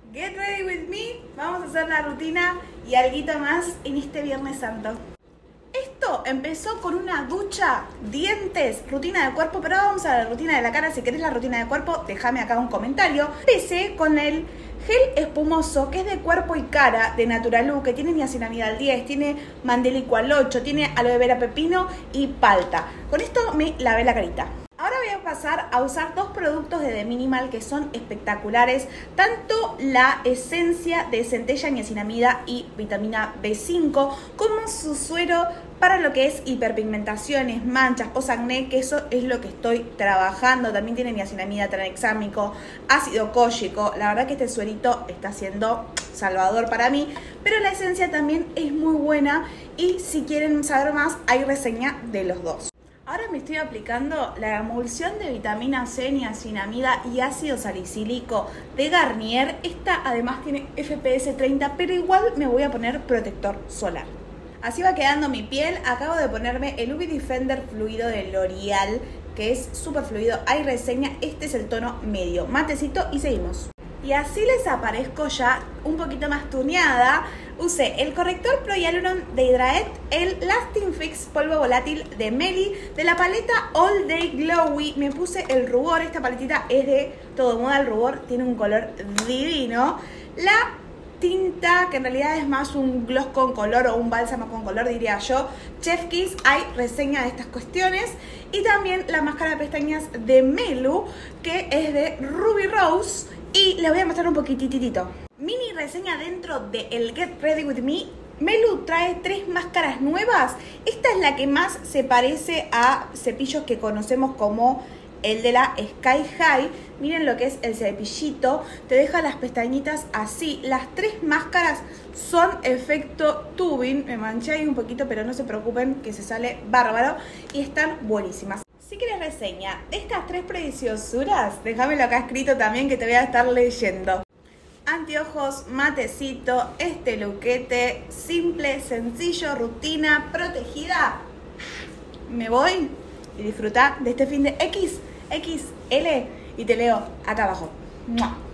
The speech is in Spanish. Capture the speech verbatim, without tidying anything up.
Get ready with me, vamos a hacer la rutina y alguito más en este Viernes Santo. Esto empezó con una ducha, dientes, rutina de cuerpo, pero vamos a la rutina de la cara. Si querés la rutina de cuerpo, déjame acá un comentario. Empecé con el gel espumoso, que es de cuerpo y cara, de Naturalú, que tiene niacinamida al diez, tiene mandelico al ocho, tiene aloe vera pepino y palta. Con esto me lavé la carita. Ahora voy a pasar a usar dos productos de The Minimal que son espectaculares. Tanto la esencia de centella, niacinamida y vitamina B cinco, como su suero para lo que es hiperpigmentaciones, manchas, posacné, que eso es lo que estoy trabajando. También tiene niacinamida, tranexámico, ácido kógico. La verdad que este suerito está siendo salvador para mí, pero la esencia también es muy buena y si quieren saber más, hay reseña de los dos. Ahora me estoy aplicando la emulsión de vitamina C, niacinamida y ácido salicílico de Garnier. Esta además tiene F P S treinta, pero igual me voy a poner protector solar. Así va quedando mi piel. Acabo de ponerme el U V Defender fluido de L'Oreal, que es súper fluido. Hay reseña, este es el tono medio, matecito, y seguimos. Y así les aparezco ya un poquito más tuneada. Usé el corrector Pro Hyaluron de Hydraet, el Lasting Fix polvo volátil de Meli, de la paleta All Day Glowy. Me puse el rubor, esta paletita es de Todo Moda, el rubor tiene un color divino. La tinta, que en realidad es más un gloss con color o un bálsamo con color, diría yo, Chef Kiss, hay reseña de estas cuestiones. Y también la máscara de pestañas de Melu, que es de Ruby Rose, y les voy a mostrar un poquititito. Mini reseña dentro de el Get Ready With Me. Melu trae tres máscaras nuevas. Esta es la que más se parece a cepillos que conocemos como el de la Sky High. Miren lo que es el cepillito. Te deja las pestañitas así. Las tres máscaras son efecto tubing. Me manché ahí un poquito, pero no se preocupen que se sale bárbaro. Y están buenísimas. Si quieres reseña de estas tres preciosuras, déjamelo acá escrito también que te voy a estar leyendo. Anteojos, matecito, este luquete, simple, sencillo, rutina, protegida. Me voy y disfruta de este fin de X, X L y te leo acá abajo. ¡Mua!